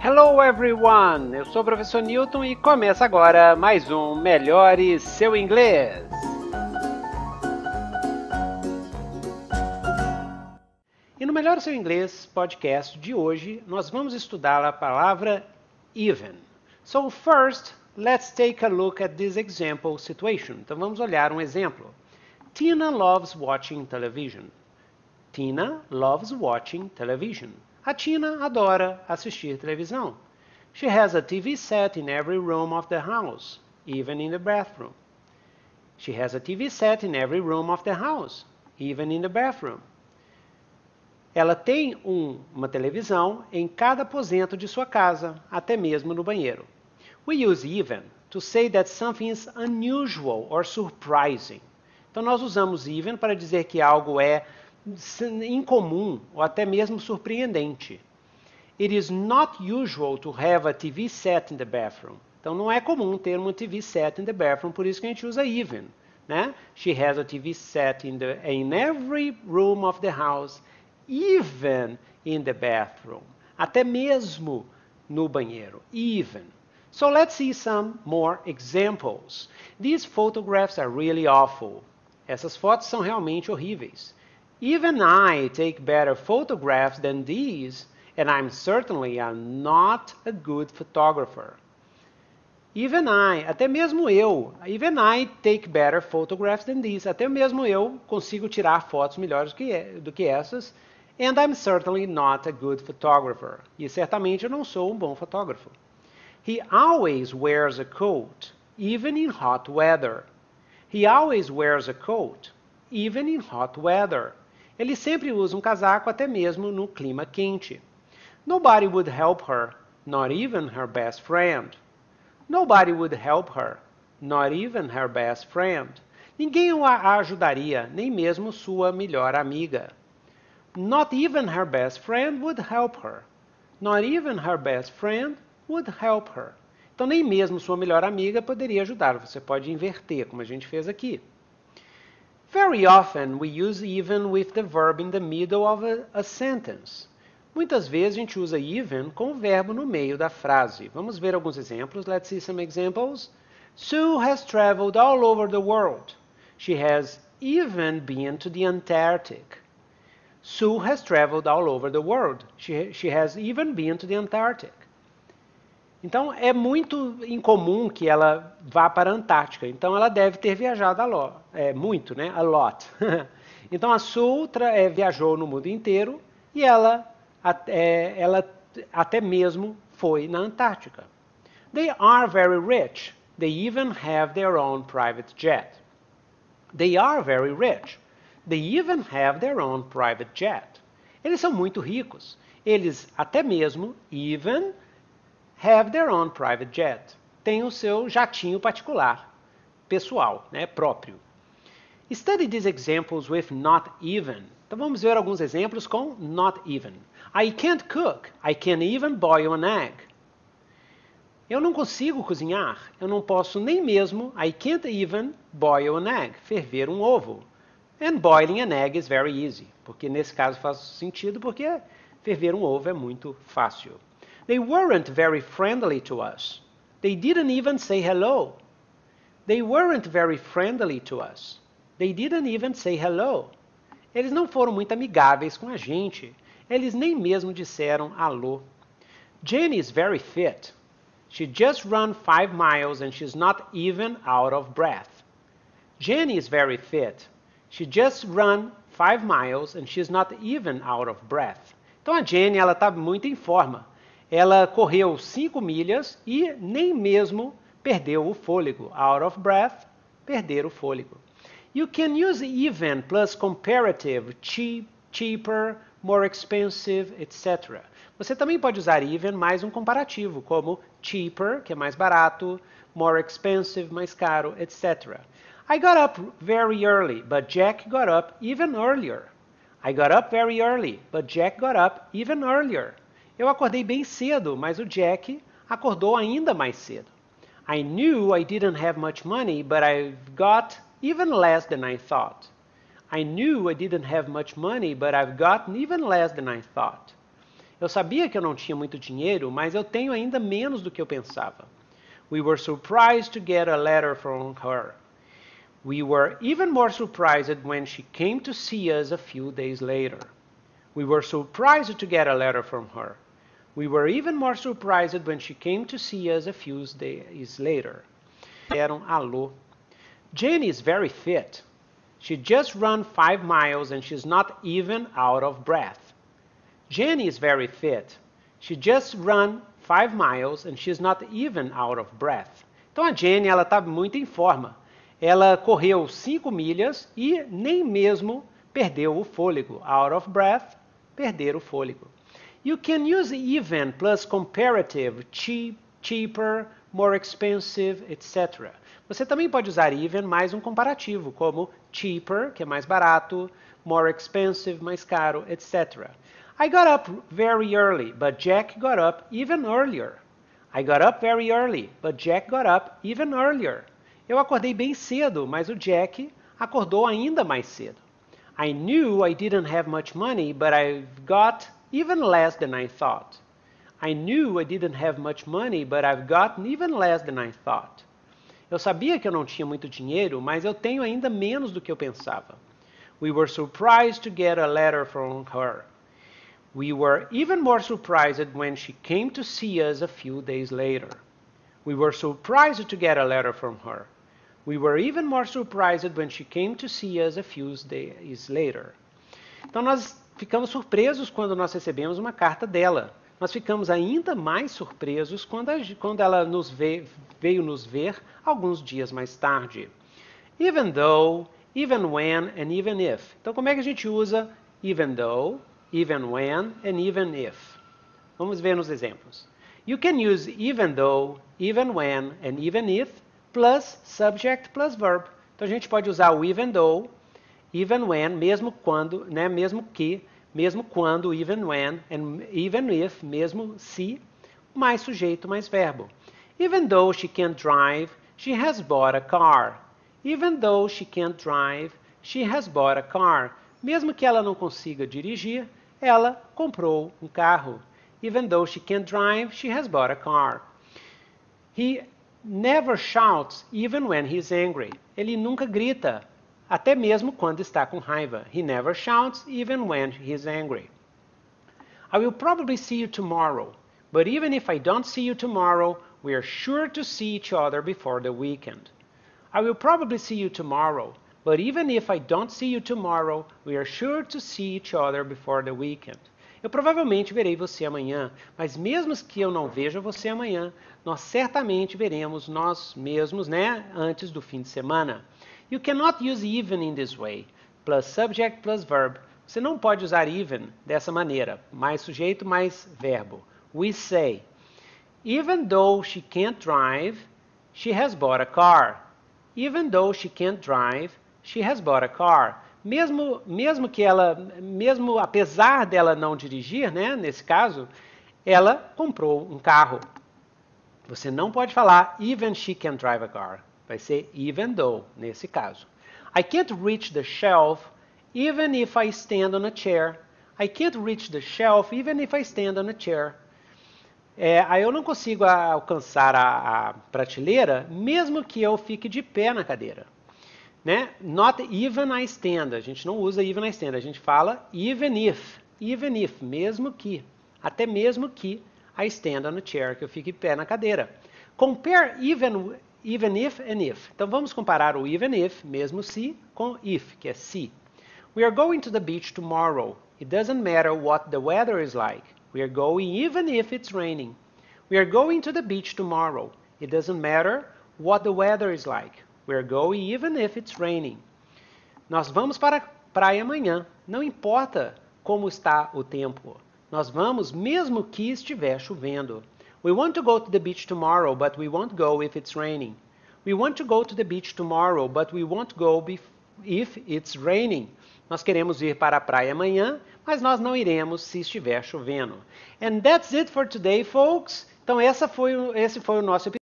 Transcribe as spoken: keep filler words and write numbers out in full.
Hello everyone! Eu sou o professor Newton e começa agora mais um Melhore Seu Inglês! E no Melhore Seu Inglês podcast de hoje, nós vamos estudar a palavra even. So first, let's take a look at this example situation. Então vamos olhar um exemplo. Tina loves watching television. Tina loves watching television. A Tina adora assistir televisão. She has a T V set in every room of the house, even in the bathroom. She has a T V set in every room of the house, even in the bathroom. Ela tem um, uma televisão em cada aposento de sua casa, até mesmo no banheiro. We use even to say that something is unusual or surprising. Então nós usamos even para dizer que algo é incomum ou até mesmo surpreendente. It is not usual to have a T V set in the bathroom. Então não é comum ter uma T V set in the bathroom, por isso que a gente usa even, né? She has a T V set in the in every room of the house, even in the bathroom. Até mesmo no banheiro. Even. So let's see some more examples. These photographs are really awful. Essas fotos são realmente horríveis. Even I take better photographs than these, and I'm certainly am not a good photographer. Even I, até mesmo eu, even I take better photographs than these, até mesmo eu consigo tirar fotos melhores do que, do que essas, and I'm certainly not a good photographer. E certamente eu não sou um bom fotógrafo. He always wears a coat, even in hot weather. He always wears a coat, even in hot weather. Ele sempre usa um casaco até mesmo no clima quente. Nobody would help her, not even her best friend. Nobody would help her, not even her best friend. Ninguém a ajudaria, nem mesmo sua melhor amiga. Not even her best friend would help her. Not even her best friend would help her. Então nem mesmo sua melhor amiga poderia ajudar. Você pode inverter, como a gente fez aqui. Very often we use even with the verb in the middle of a, a sentence. Muitas vezes a gente usa even com o verbo no meio da frase. Vamos ver alguns exemplos. Let's see some examples. Sue has traveled all over the world. She has even been to the Antarctic. Sue has traveled all over the world. She, she has even been to the Antarctic. Então, é muito incomum que ela vá para a Antártica. Então, ela deve ter viajado a lot. É, muito, né? A lot. Então, a Sue é, viajou no mundo inteiro e ela, é, ela até mesmo foi na Antártica. They are very rich. They even have their own private jet. They are very rich. They even have their own private jet. Eles são muito ricos. Eles até mesmo, even, have their own private jet. Tem o seu jatinho particular, pessoal, né, próprio. Study these examples with not even. Então vamos ver alguns exemplos com not even. I can't cook. I can't even boil an egg. Eu não consigo cozinhar. Eu não posso nem mesmo, I can't even boil an egg, ferver um ovo. And boiling an egg is very easy. Porque nesse caso faz sentido, porque ferver um ovo é muito fácil. They weren't very friendly to us. They didn't even say hello. They weren't very friendly to us. They didn't even say hello. Eles não foram muito amigáveis com a gente. Eles nem mesmo disseram alô. Jenny is very fit. She just ran five miles and she's not even out of breath. Jenny is very fit. She just ran five miles and she's not even out of breath. Então a Jenny, ela está muito em forma. Ela correu cinco milhas e nem mesmo perdeu o fôlego. Out of breath, perder o fôlego. You can use even plus comparative, cheap, cheaper, more expensive, et cetera. Você também pode usar even mais um comparativo, como cheaper, que é mais barato, more expensive, mais caro, et cetera. I got up very early, but Jack got up even earlier. I got up very early, but Jack got up even earlier. Eu acordei bem cedo, mas o Jack acordou ainda mais cedo. I knew I didn't have much money, but I've got even less than I thought. I knew I didn't have much money, but I've gotten even less than I thought. Eu sabia que eu não tinha muito dinheiro, mas eu tenho ainda menos do que eu pensava. We were surprised to get a letter from her. We were even more surprised when she came to see us a few days later. We were surprised to get a letter from her. We were even more surprised when she came to see us a few days later. Deram alô. Jenny is very fit. She just ran five miles and she's not even out of breath. Jenny is very fit. She just ran five miles and she's not even out of breath. Então a Jenny, ela está muito em forma. Ela correu cinco milhas e nem mesmo perdeu o fôlego. Out of breath, perder o fôlego. You can use even plus comparative, cheap, cheaper, more expensive, et cetera. Você também pode usar even mais um comparativo, como cheaper, que é mais barato, more expensive, mais caro, et cetera. I got up very early, but Jack got up even earlier. I got up very early, but Jack got up even earlier. Eu acordei bem cedo, mas o Jack acordou ainda mais cedo. I knew I didn't have much money, but I've got even less than I thought. I knew I didn't have much money, but I've gotten even less than I thought. Eu sabia que eu não tinha muito dinheiro, mas eu tenho ainda menos do que eu pensava. We were surprised to get a letter from her. We were even more surprised when she came to see us a few days later. We were surprised to get a letter from her. We were even more surprised when she came to see us a few days later. Então nós ficamos surpresos quando nós recebemos uma carta dela. Nós ficamos ainda mais surpresos quando, a, quando ela nos veio, veio nos ver alguns dias mais tarde. Even though, even when, and even if. Então como é que a gente usa even though, even when, and even if? Vamos ver nos exemplos. You can use even though, even when, and even if, plus subject plus verb. Então a gente pode usar o even though, even when, mesmo quando, né, mesmo que, mesmo quando, even when, and even if, mesmo se, mais sujeito, mais verbo. Even though she can't drive, she has bought a car. Even though she can't drive, she has bought a car. Mesmo que ela não consiga dirigir, ela comprou um carro. Even though she can't drive, she has bought a car. He never shouts even when he's angry. Ele nunca grita, até mesmo quando está com raiva. He never shouts even when he's angry. I will probably see you tomorrow, but even if I don't see you tomorrow, we are sure to see each other before the weekend. I will probably see you tomorrow, but even if I don't see you tomorrow, we are sure to see each other before the weekend. Eu provavelmente verei você amanhã, mas mesmo que eu não veja você amanhã, nós certamente veremos nós mesmos, né, antes do fim de semana. You cannot use even in this way, plus subject plus verb. Você não pode usar even dessa maneira, mais sujeito mais verbo. We say, even though she can't drive, she has bought a car. Even though she can't drive, she has bought a car. Mesmo, mesmo que ela, mesmo apesar dela não dirigir, né, nesse caso, ela comprou um carro. Você não pode falar even she can drive a car. Vai ser even though, nesse caso. I can't reach the shelf even if I stand on a chair. I can't reach the shelf even if I stand on a chair. É, aí eu não consigo alcançar a, a prateleira mesmo que eu fique de pé na cadeira. Né? Not even I stand. A gente não usa even I stand. A gente fala even if. Even if. Mesmo que. Até mesmo que I stand on a chair. Que eu fique em pé na cadeira. Compare even, even if and if. Então vamos comparar o even if, mesmo se, com if, que é se. We are going to the beach tomorrow. It doesn't matter what the weather is like. We are going even if it's raining. We are going to the beach tomorrow. It doesn't matter what the weather is like. We are going even if it's raining. Nós vamos para a praia amanhã. Não importa como está o tempo. Nós vamos mesmo que estiver chovendo. We want to go to the beach tomorrow, but we won't go if it's raining. We want to go to the beach tomorrow, but we won't go if it's raining. Nós queremos ir para a praia amanhã, mas nós não iremos se estiver chovendo. And that's it for today, folks. Então essa foi, esse foi o nosso episódio.